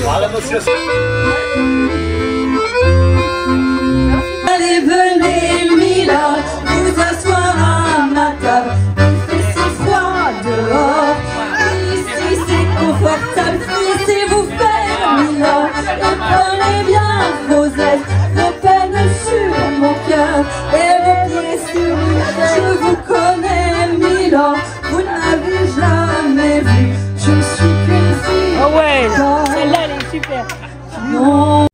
Voilà, monsieur. Allez, venez, Mila, vous asseoir à ma table. Il fait si froid dehors, ici c'est confortable. Laissez-vous faire, Mila, et prenez bien vos ailes, vos peines sur mon cœur et vos pieds sur une chaise. Je vous connais, Mila, vous n'avez jamais vu. Je ne suis qu'une fille. Oh ouais, celle-là elle est super. Non.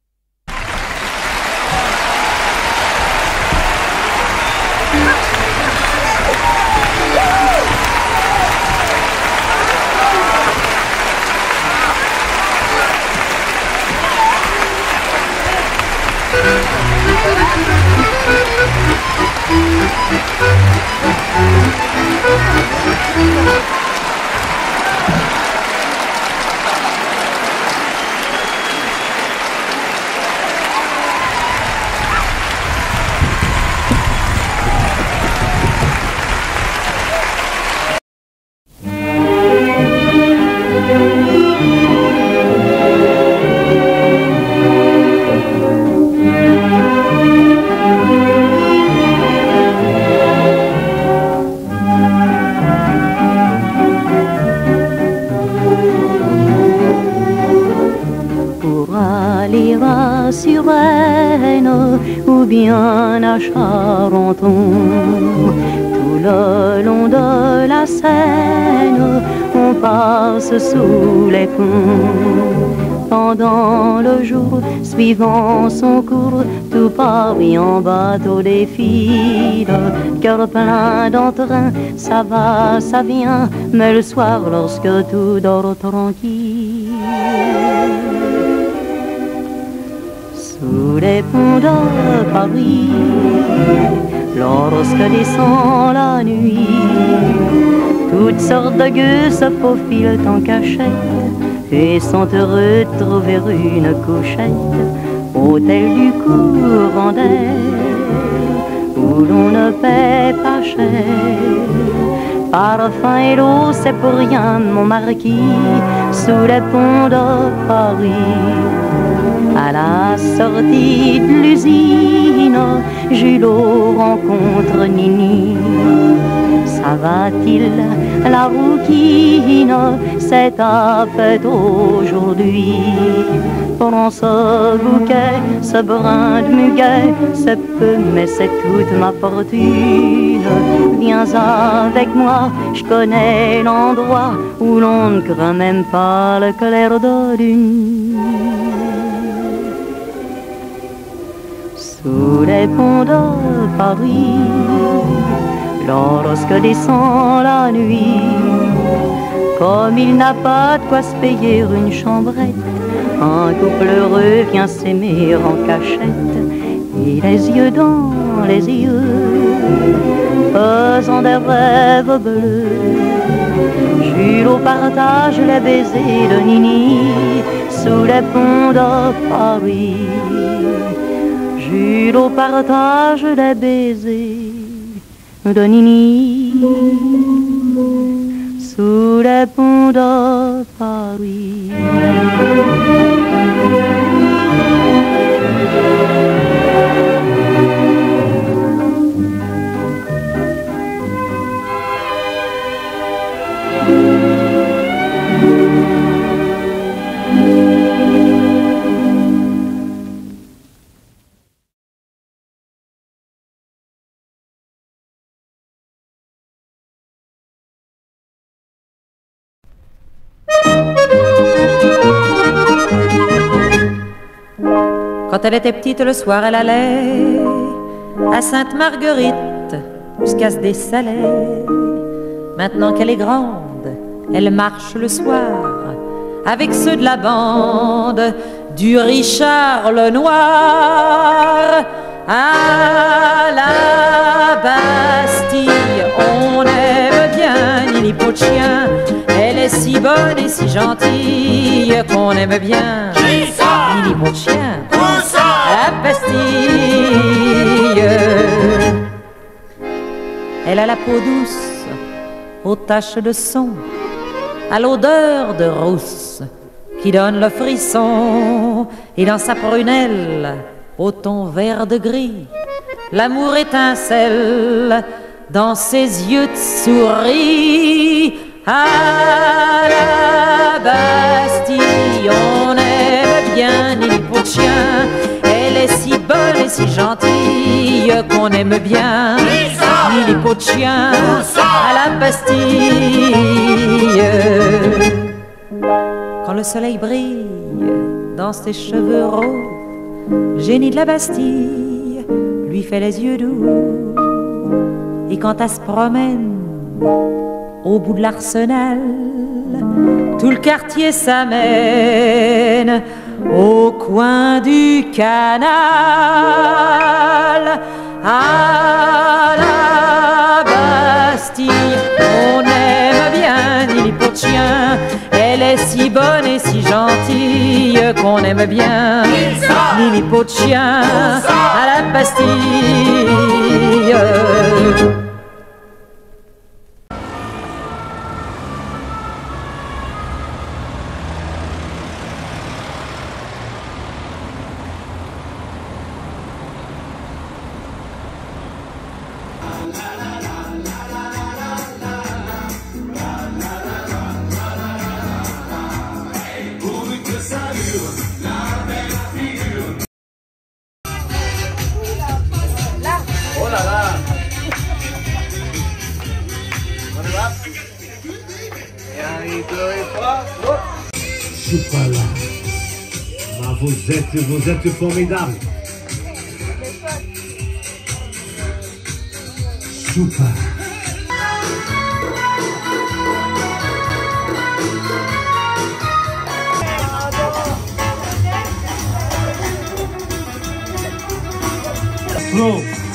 Sur Rennes ou bien à Charenton, tout le long de la Seine, on passe sous les ponts. Pendant le jour, suivant son cours, tout Paris en bateau défile. Cœur plein d'entrain, ça va, ça vient, mais le soir, lorsque tout dort tranquille, sous les ponts de Paris, lorsque descend la nuit, toutes sortes de gueux se faufilent en cachette et sont heureux de trouver une couchette, hôtel du courant d'air, où l'on ne paie pas cher. Parfum et l'eau, c'est pour rien, mon marquis, sous les ponts de Paris. À la sortie de l'usine, Julot rencontre Nini. Ça va-t-il, la rouquine, c'est ta fête aujourd'hui. Prends ce bouquet, ce brin de muguet, c'est peu mais c'est toute ma fortune. Viens avec moi, je connais l'endroit où l'on ne craint même pas le clair de lune. Sous les ponts de Paris, lorsque descend la nuit, comme il n'a pas de quoi se payer une chambrette, un couple heureux vient s'aimer en cachette, et les yeux dans les yeux, faisant des rêves bleus. Julot partage les baisers de Nini sous les ponts de Paris. Julot partage les baisers de Nini sous les ponts de Paris. Quand elle était petite, le soir, elle allait à Sainte-Marguerite jusqu'à se dessaler. Maintenant qu'elle est grande, elle marche le soir avec ceux de la bande du Richard le Noir. À la Bastille, on aime bien Nini Peau de chien. Elle est si bonne et si gentille qu'on aime bien Nini Peau de chien. À la Bastille, elle a la peau douce, aux taches de son, à l'odeur de rousse, qui donne le frisson, et dans sa prunelle, au ton vert de gris, l'amour étincelle dans ses yeux de souris. À la Bastille, on aime bien Nini pour chien. Elle est si bonne et si gentille qu'on aime bien Nini pour chien à la Bastille. Quand le soleil brille dans ses cheveux roses, Génie de la Bastille lui fait les yeux doux. Et quand elle se promène au bout de l'arsenal, tout le quartier s'amène au coin du canal. À la Bastille, on aime bien Nini pour chien. Elle est si bonne et si gentille qu'on aime bien Nini pour chien à la Bastille. Je suis pas là. Mais vous êtes formidable. Super. Slow.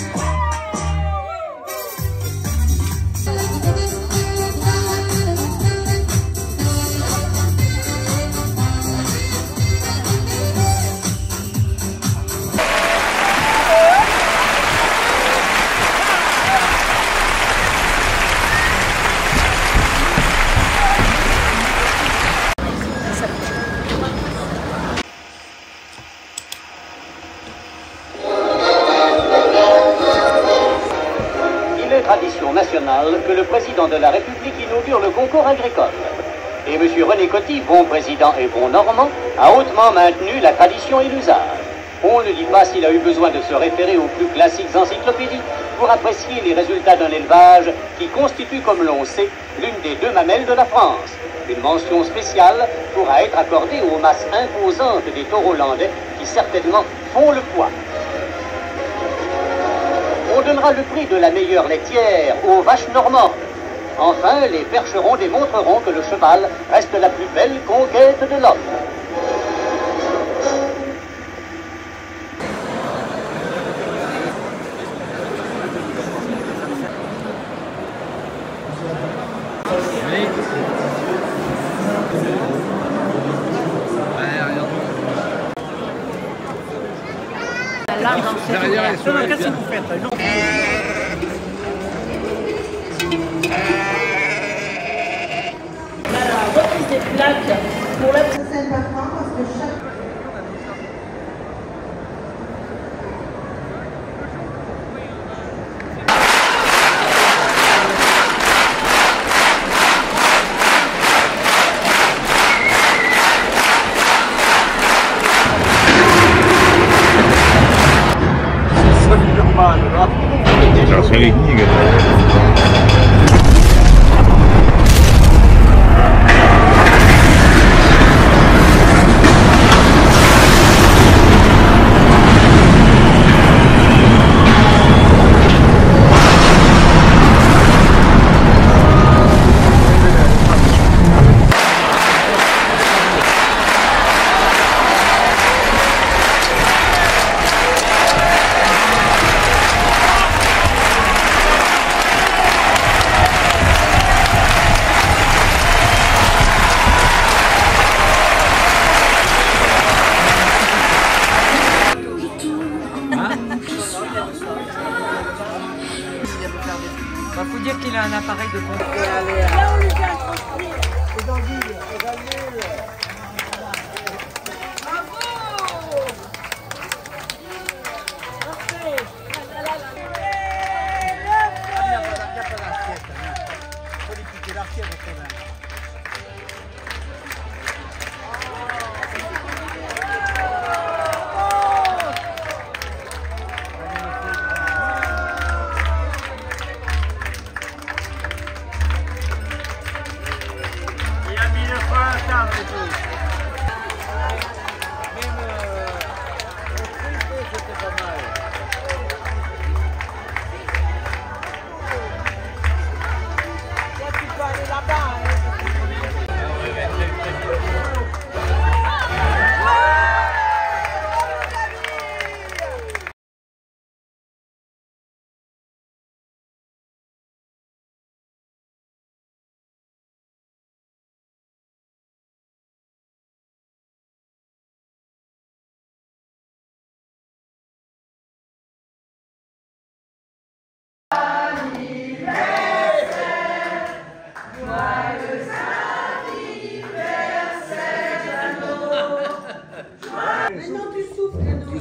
Tradition nationale que le président de la République inaugure le concours agricole. Et M. René Coty, bon président et bon normand, a hautement maintenu la tradition et l'usage. On ne dit pas s'il a eu besoin de se référer aux plus classiques encyclopédies pour apprécier les résultats d'un élevage qui constitue, comme l'on sait, l'une des deux mamelles de la France. Une mention spéciale pourra être accordée aux masses imposantes des taureaux hollandais qui certainement font le poids. On donnera le prix de la meilleure laitière aux vaches normandes. Enfin, les percherons démontreront que le cheval reste la plus belle conquête de l'homme. Derrière, qu'est-ce que vous faites? La reprise des plaques pour la scène parce que chaque... Trasferì kniga. Faut dire qu'il a un appareil de contrôle. Là, on lui fait un transfert. Et dans le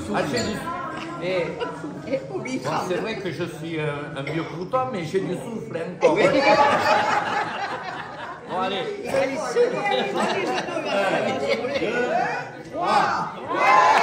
souffle. Bon, c'est vrai que je suis un vieux crouton, mais j'ai du souffle encore. Bon, allez. 1, 2, 3.